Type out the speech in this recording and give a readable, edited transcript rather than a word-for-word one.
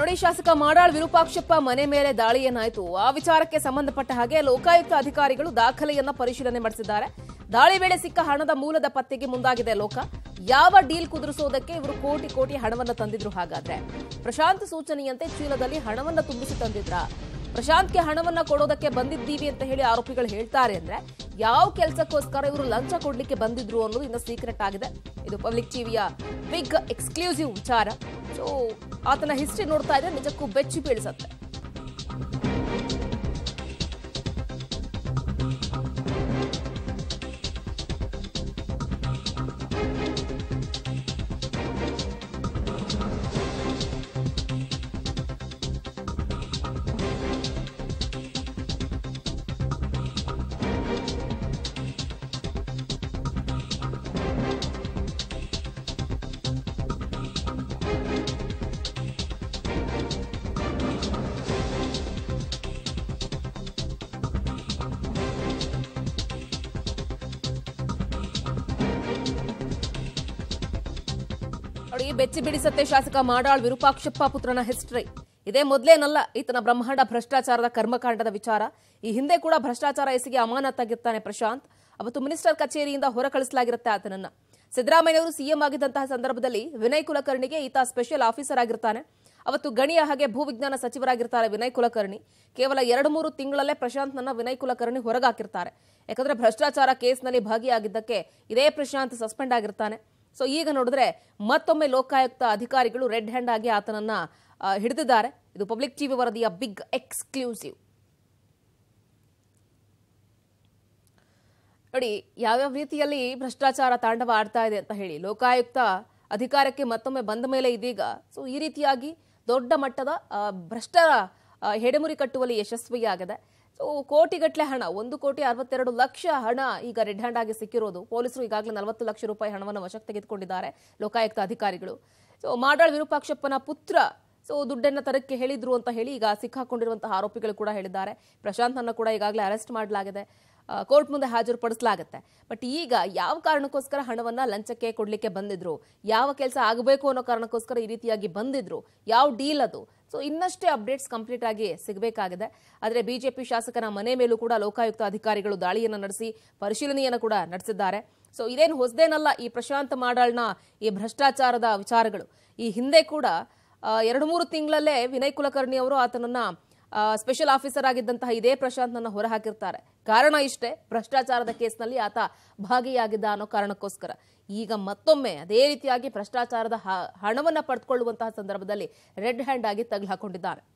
ನೋಡಿ, ಶಾಸಕ ಮಾಡಾಳ್ ವಿರೂಪಾಕ್ಷಪ್ಪ ಮನೆ ಮೇಲೆ ದಾಳಿಯನ್ನಾಯಿತು. ಆ ವಿಚಾರಕ್ಕೆ ಸಂಬಂಧಪಟ್ಟ ಹಾಗೆ ಲೋಕಾಯುಕ್ತ ಅಧಿಕಾರಿಗಳು ದಾಖಲೆಯನ್ನ ಪರಿಶೀಲನೆ ಮಾಡಿಸಿದ್ದಾರೆ. ದಾಳಿ ವೇಳೆ ಸಿಕ್ಕ ಹಣದ ಮೂಲದ ಪತ್ತೆಗೆ ಮುಂದಾಗಿದೆ ಲೋಕ. ಯಾವ ಡೀಲ್ ಕುದುರಿಸೋದಕ್ಕೆ ಇವರು ಕೋಟಿ ಕೋಟಿ ಹಣವನ್ನ ತಂದಿದ್ರು? ಹಾಗಾದ್ರೆ ಪ್ರಶಾಂತ್ ಸೂಚನೆಯಂತೆ ಚೀಲದಲ್ಲಿ ಹಣವನ್ನ ತುಂಬಿಸಿ ತಂದಿದ್ರ? ಪ್ರಶಾಂತ್ಗೆ ಹಣವನ್ನ ಕೊಡೋದಕ್ಕೆ ಬಂದಿದ್ದೀವಿ ಅಂತ ಹೇಳಿ ಆರೋಪಿಗಳು ಹೇಳ್ತಾರೆ. ಅಂದ್ರೆ ಯಾವ ಕೆಲಸಕ್ಕೋಸ್ಕರ ಇವರು ಲಂಚ ಕೊಡ್ಲಿಕ್ಕೆ ಬಂದಿದ್ರು ಅನ್ನೋದು ಇನ್ನು ಸೀಕ್ರೆಟ್ ಆಗಿದೆ. ಇದು ಪಬ್ಲಿಕ್ ಟಿವಿಯ ಬಿಗ್ ಎಕ್ಸ್ಕ್ಲೂಸಿವ್ ವಿಚಾರ. ಸೊ ಆತನ ಹಿಸ್ಟ್ರಿ ನೋಡ್ತಾ ಇದ್ರೆ ನಿಜಕ್ಕೂ ಬೆಚ್ಚಿ ಬೀಳಿಸುತ್ತೆ. ನೋಡಿ, ಬೆಚ್ಚಿ ಬಿಡಿಸತ್ತೆ ಶಾಸಕ ಮಾಡಾಳ್ ವಿರೂಪಾಕ್ಷಪ್ಪ ಪುತ್ರನ ಹಿಸ್ಟ್ರಿ. ಇದೇ ಮೊದಲೇನಲ್ಲ ಈತನ ಬ್ರಹ್ಮಾಂಡ ಭ್ರಷ್ಟಾಚಾರದ ಕರ್ಮಕಾಂಡದ ವಿಚಾರ. ಈ ಹಿಂದೆ ಕೂಡ ಭ್ರಷ್ಟಾಚಾರ ಎಸಗಿ ಅಮಾನತಾಗಿರ್ತಾನೆ ಪ್ರಶಾಂತ್. ಅವತ್ತು ಮಿನಿಸ್ಟರ್ ಕಚೇರಿಯಿಂದ ಹೊರ ಕಳಿಸಲಾಗಿರುತ್ತೆ ಆತನನ್ನ. ಸಿದ್ದರಾಮಯ್ಯವರು ಸಿಎಂ ಆಗಿದ್ದಂತಹ ಸಂದರ್ಭದಲ್ಲಿ ವಿನಯ್ ಕುಲಕರ್ಣಿಗೆ ಈತ ಸ್ಪೆಷಲ್ ಆಫೀಸರ್ ಆಗಿರ್ತಾನೆ. ಅವತ್ತು ಗಣಿಯ ಹಾಗೆ ಭೂವಿಜ್ಞಾನ ಸಚಿವರಾಗಿರ್ತಾರೆ ವಿನಯ್ ಕುಲಕರ್ಣಿ. ಕೇವಲ 2-3 ತಿಂಗಳಲ್ಲೇ ಪ್ರಶಾಂತ್ನನ್ನ ವಿನಯ್ ಕುಲಕರ್ಣಿ ಹೊರಗಾಕಿರ್ತಾರೆ. ಯಾಕಂದ್ರೆ ಭ್ರಷ್ಟಾಚಾರ ಕೇಸ್ನಲ್ಲಿ ಭಾಗಿಯಾಗಿದ್ದಕ್ಕೆ ಇದೇ ಪ್ರಶಾಂತ್ ಸಸ್ಪೆಂಡ್ ಆಗಿರ್ತಾನೆ. ಸೊ ಈಗ ನೋಡಿದ್ರೆ ಮತ್ತೊಮ್ಮೆ ಲೋಕಾಯುಕ್ತ ಅಧಿಕಾರಿಗಳು ರೆಡ್ ಹ್ಯಾಂಡ್ ಆಗಿ ಆತನನ್ನ ಹಿಡಿದಿದ್ದಾರೆ. ಇದು ಪಬ್ಲಿಕ್ ಟಿವಿ ವರದಿಯ ಬಿಗ್ ಎಕ್ಸ್ಕ್ಲೂಸಿವ್. ನೋಡಿ, ಯಾವ್ಯಾವ ರೀತಿಯಲ್ಲಿ ಭ್ರಷ್ಟಾಚಾರ ತಾಂಡವ ಆಡ್ತಾ ಇದೆ ಅಂತ ಹೇಳಿ. ಲೋಕಾಯುಕ್ತ ಅಧಿಕಾರಕ್ಕೆ ಮತ್ತೊಮ್ಮೆ ಬಂದ ಮೇಲೆ ಇದೀಗ ಸೊ ಈ ರೀತಿಯಾಗಿ ದೊಡ್ಡ ಮಟ್ಟದ ಭ್ರಷ್ಟರ ಹೆಡೆಮುರಿ ಕಟ್ಟುವಲ್ಲಿ ಯಶಸ್ವಿಯಾಗಿದೆ. ಸೊ ಕೋಟಿಗಟ್ಟಲೆ ಹಣ, 1,62,00,000 ಹಣ ಈಗ ರೆಡ್ ಹ್ಯಾಂಡ್ ಆಗಿ ಸಿಕ್ಕಿರೋದು. ಪೊಲೀಸರು ಈಗಾಗಲೇ 40 ಲಕ್ಷ ರೂಪಾಯಿ ಹಣವನ್ನು ವಶಕ್ಕೆ ತೆಗೆದುಕೊಂಡಿದ್ದಾರೆ ಲೋಕಾಯುಕ್ತ ಅಧಿಕಾರಿಗಳು. ಸೊ ಮಾಡಾಳ್ ವಿರೂಪಾಕ್ಷಪ್ಪನ ಪುತ್ರ ಸೊ ದುಡ್ಡನ್ನ ತರಕ್ಕೆ ಹೇಳಿದ್ರು ಅಂತ ಹೇಳಿ ಈಗ ಸಿಕ್ಕಾಕೊಂಡಿರುವಂತಹ ಆರೋಪಿಗಳು ಕೂಡ ಹೇಳಿದ್ದಾರೆ. ಪ್ರಶಾಂತ್ನನ್ನ ಕೂಡ ಈಗಾಗಲೇ ಅರೆಸ್ಟ್ ಮಾಡಲಾಗಿದೆ, ಕೋರ್ಟ್ ಮುಂದೆ ಹಾಜರುಪಡಿಸಲಾಗುತ್ತೆ. ಬಟ್ ಈಗ ಯಾವ ಕಾರಣಕ್ಕೋಸ್ಕರ ಹಣವನ್ನ ಲಂಚಕ್ಕೆ ಕೊಡ್ಲಿಕ್ಕೆ ಬಂದಿದ್ರು, ಯಾವ ಕೆಲಸ ಆಗಬೇಕು ಅನ್ನೋ ಕಾರಣಕ್ಕೋಸ್ಕರ ಈ ರೀತಿಯಾಗಿ ಬಂದಿದ್ರು, ಯಾವ ಡೀಲ್ ಅದು, ಸೊ ಇನ್ನಷ್ಟೇ ಅಪ್ಡೇಟ್ಸ್ ಕಂಪ್ಲೀಟ್ ಆಗಿ ಸಿಗಬೇಕಾಗಿದೆ. ಆದರೆ ಬಿಜೆಪಿ ಶಾಸಕನ ಮನೆ ಮೇಲೂ ಕೂಡ ಲೋಕಾಯುಕ್ತ ಅಧಿಕಾರಿಗಳು ದಾಳಿಯನ್ನು ನಡೆಸಿ ಪರಿಶೀಲನೆಯನ್ನು ಕೂಡ ನಡೆಸಿದ್ದಾರೆ. ಸೊ ಇದೇನು ಹೊಸದೇನಲ್ಲ ಈ ಪ್ರಶಾಂತ್ ಮಾಡಾಳ್ನ ಈ ಭ್ರಷ್ಟಾಚಾರದ ವಿಚಾರಗಳು. ಈ ಹಿಂದೆ ಕೂಡ 2-3 ತಿಂಗಳಲ್ಲೇ ವಿನಯ್ ಕುಲಕರ್ಣಿ ಅವರು ಆತನನ್ನ ಸ್ಪೆಷಲ್ ಆಫೀಸರ್ ಆಗಿದ್ದಂತಹ ಇದೇ ಪ್ರಶಾಂತ್ನನ್ನ ಹೊರಹಾಕಿರ್ತಾರೆ. ಕಾರಣ ಇಷ್ಟೇ, ಭ್ರಷ್ಟಾಚಾರದ ಕೇಸ್ನಲ್ಲಿ ಆತ ಭಾಗಿಯಾಗಿದ್ದ ಅನ್ನೋ ಕಾರಣಕ್ಕೋಸ್ಕರ. ಈಗ ಮತ್ತೊಮ್ಮೆ ಅದೇ ರೀತಿಯಾಗಿ ಭ್ರಷ್ಟಾಚಾರದ ಹಣವನ್ನ ಪಡೆದುಕೊಳ್ಳುವಂತಹ ಸಂದರ್ಭದಲ್ಲಿ ರೆಡ್ ಹ್ಯಾಂಡ್ ಆಗಿ ತಗಲು ಹಾಕೊಂಡಿದ್ದಾರೆ.